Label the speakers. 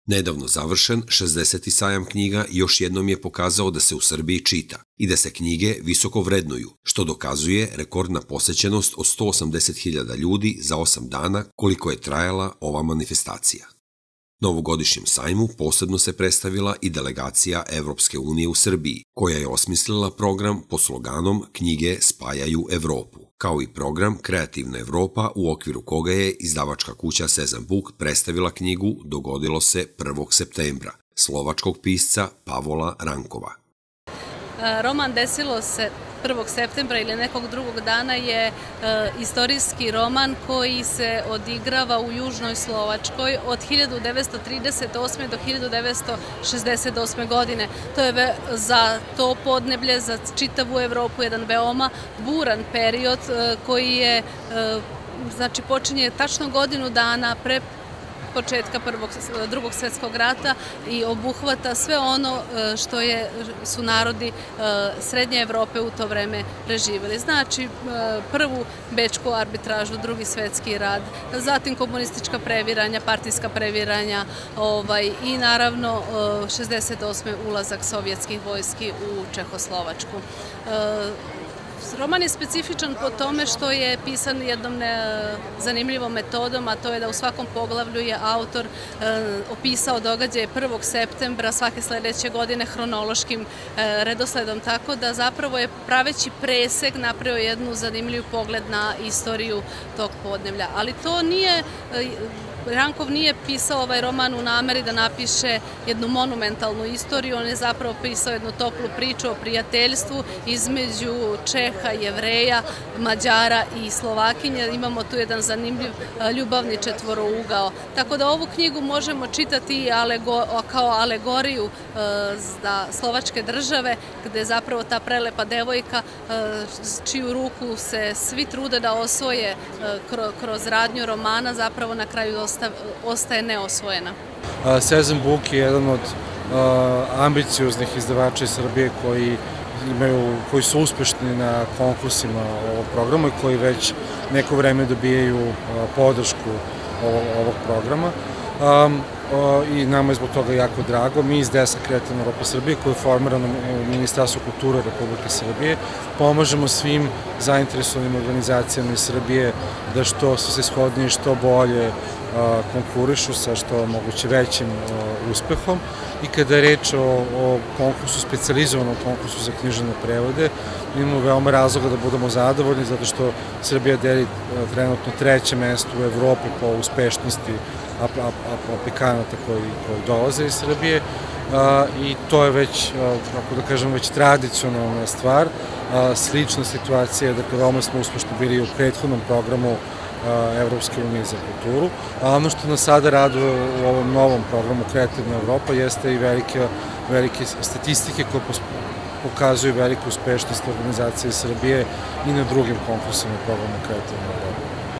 Speaker 1: Nedavno završen 60. sajam knjiga još jednom je pokazao da se u Srbiji čita i da se knjige visoko vrednuju, što dokazuje rekordna posećenost od 180.000 ljudi za 8 dana koliko je trajala ova manifestacija. Na ovogodišnjem sajmu posebno se predstavila i delegacija Evropske unije u Srbiji, koja je osmislila program pod sloganom Knjige spajaju Evropu, kao i program Kreativna Evropa u okviru koga je izdavačka kuća SEZAM predstavila knjigu Dogodilo se 1. septembra, slovačkog pisca Pavola Rankova.
Speaker 2: Roman Desilo se 1. septembra ili nekog drugog dana je istorijski roman koji se odigrava u južnoj Slovačkoj od 1938. do 1968. godine. To je za to podneblje, za čitavu Evropu jedan veoma buran period koji je, znači, počinje tačno godinu dana pre početka Drugog svjetskog rata i obuhvata sve ono što su narodi Srednje Evrope u to vreme preživjeli. Znači, prvu bečku arbitražu, Drugi svjetski rat, zatim komunistička previranja, partijska previranja i naravno 68. ulazak sovjetskih vojski u Čehoslovačku. Roman je specifičan po tome što je pisan jednom zanimljivom metodom, a to je da u svakom poglavlju je autor opisao događaje 1. septembra svake sledeće godine hronološkim redosledom, tako da zapravo je praveći presek napravio jednu zanimljiv pogled na istoriju tog podneblja. Ali to nije... Rankov nije pisao ovaj roman u nameri da napiše jednu monumentalnu istoriju, on je zapravo pisao jednu toplu priču o prijateljstvu između Čeha, Jevreja, Mađara i Slovakinja. Imamo tu jedan zanimljiv ljubavni četvorougao. Tako da ovu knjigu možemo čitati kao alegoriju za slovačke države, gde zapravo ta prelepa devojka, čiju ruku se svi trude da osvoje kroz radnju romana, zapravo na kraju ostaje neosvojena.
Speaker 3: SEZAM je jedan od ambicioznih izdavača iz Srbije koji su uspešni na konkursima ovog programa i koji već neko vreme dobijaju podršku ovog programa. I nama je zbog toga jako drago. Mi iz DES-a Kreativna Evropa Srbije, koji je formirano u Ministarstvu kulture Republike Srbije, pomažemo svim zainteresovanim organizacijama iz Srbije da što svrsishodnije, što bolje konkurišu sa što moguće većim uspehom. I kada je reč o konkursu, specijalizovanom konkursu za književne prevode, imamo veoma razloga da budemo zadovoljni, zato što Srbija deli trenutno 3. mesto u Evropi po uspešnosti aplikanata koji dolaze iz Srbije i to je već, kako da kažem, već tradicionalna stvar. Slična situacija je da veoma smo uspešni bili u prethodnom programu Evropske unije za kulturu, a ono što nas sada raduje u ovom novom programu Kreativna Evropa jeste i velike statistike koje pokazuju veliku uspešnost organizacije Srbije i na drugim konkursima programa Kreativna Evropa.